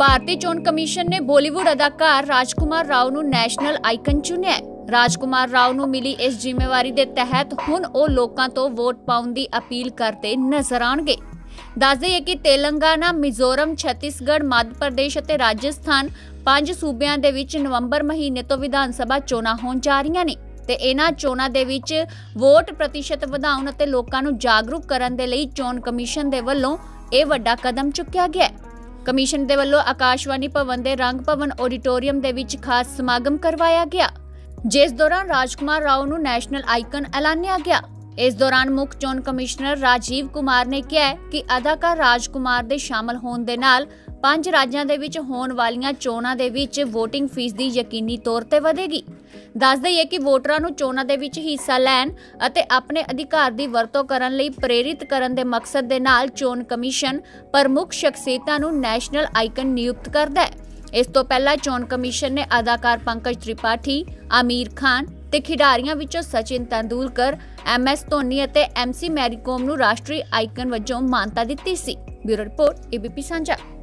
ਭਾਰਤੀ ਚੋਣ ਕਮਿਸ਼ਨ ਨੇ ਬਾਲੀਵੁੱਡ ਅਦਾਕਾਰ ਰਾਜਕੁਮਾਰ ਰਾਓ ਨੂੰ ਨੈਸ਼ਨਲ ਆਈਕਨ ਚੁਣਿਆ। ਰਾਜਕੁਮਾਰ ਰਾਓ ਨੂੰ ਮਿਲੀ ਇਸ ਜ਼ਿੰਮੇਵਾਰੀ ਦੇ ਤਹਿਤ ਹੁਣ ਉਹ ਲੋਕਾਂ ਤੋਂ ਵੋਟ ਪਾਉਣ ਦੀ ਅਪੀਲ ਕਰਦੇ ਨਜ਼ਰ ਆਉਣਗੇ। ਦੱਸ ਦਈਏ ਕਿ ਤੇਲੰਗਾਨਾ, ਮਿਜ਼ੋਰਮ, ਛੱਤੀਸਗੜ੍ਹ, ਮੱਧ ਪ੍ਰਦੇਸ਼ ਅਤੇ ਰਾਜਸਥਾਨ 5 ਸੂਬਿਆਂ ਦੇ ਵਿੱਚ ਨਵੰਬਰ ਮਹੀਨੇ ਤੋਂ ਵਿਧਾਨ ਸਭਾ ਚੋਣਾਂ ਹੋਣ ਜਾ ਰਹੀਆਂ ਨੇ ਤੇ ਇਹਨਾਂ ਚੋਣਾਂ ਦੇ ਵਿੱਚ ਵੋਟ ਪ੍ਰਤੀਸ਼ਤ ਵਧਾਉਣ ਅਤੇ ਲੋਕਾਂ ਨੂੰ ਜਾਗਰੂਕ ਕਰਨ ਦੇ ਲਈ ਚੋਣ ਕਮਿਸ਼ਨ ਦੇ ਵੱਲੋਂ ਇਹ ਵੱਡਾ ਕਦਮ ਚੁੱਕਿਆ ਗਿਆ ਹੈ। ਕਮਿਸ਼ਨ ਦੇ ਵੱਲੋਂ ਆਕਾਸ਼ਵਾਣੀ ਭਵਨ ਦੇ ਰੰਗ ਭਵਨ ਆਡੀਟੋਰੀਅਮ ਦੇ ਵਿੱਚ ਖਾਸ ਸਮਾਗਮ ਕਰਵਾਇਆ ਗਿਆ, ਜਿਸ ਦੌਰਾਨ ਰਾਜਕੁਮਾਰ ਰਾਓ ਨੂੰ ਨੈਸ਼ਨਲ ਆਈਕਨ ਐਲਾਨਿਆ ਗਿਆ। ਇਸ ਦੌਰਾਨ ਮੁੱਖ ਚੋਣ ਕਮਿਸ਼ਨਰ ਰਾਜੀਵ ਕੁਮਾਰ ਨੇ ਕਿਹਾ ਕਿ ਅਦਾਕਾਰ ਰਾਜਕੁਮਾਰ ਦੇ ਸ਼ਾਮਲ ਹੋਣ ਦੇ ਨਾਲ 5 ਰਾਜਾਂ ਦੇ ਵਿੱਚ ਹੋਣ ਵਾਲੀਆਂ ਚੋਣਾਂ ਦੇ ਵਿੱਚ VOTING ਫੀਸ ਦੀ ਯਕੀਨੀ ਤੌਰ ਤੇ ਵਧੇਗੀ। ਦੱਸ ਦਈਏ ਕਿ ਵੋਟਰਾਂ ਨੂੰ ਚੋਣਾਂ ਦੇ ਵਿੱਚ ਹਿੱਸਾ ਲੈਣ ਅਤੇ ਆਪਣੇ ਅਧਿਕਾਰ ਦੀ ਵਰਤੋਂ ਕਰਨ ਲਈ ਪ੍ਰੇਰਿਤ ਕਰਨ ਦੇ ਮਕਸਦ ਦੇ ਨਾਲ ਚੋਣ ਕਮਿਸ਼ਨ ਪ੍ਰਮੁੱਖ ਸ਼ਖਸੀਅਤਾਂ ਨੂੰ ਨੈਸ਼ਨਲ ਆਈਕਨ ਨਿਯੁਕਤ ਕਰਦਾ ਹੈ। ਇਸ ਤੋਂ ਪਹਿਲਾਂ ਚੋਣ ਕਮਿਸ਼ਨ ਨੇ ਅਦਾਕਾਰ ਪੰਕਜ ਤ੍ਰਿਪਾਠੀ, ਆਮੀਰ ਖਾਨ ਤੇ ਖਿਡਾਰੀਆਂ ਵਿੱਚੋਂ ਸਚਿਨ ਤੇਂਦੁਲਕਰ, MS ਧੋਨੀ ਅਤੇ MC ਮੈਰੀ ਕੋਮ ਨੂੰ ਰਾਸ਼ਟਰੀ ਆਈਕਨ ਵਜੋਂ ਮਾਨਤਾ ਦਿੱਤੀ ਸੀ। ਬਿਊਰੋ ਰਿਪੋਰਟ, ABP ਸਾਂਝਾ।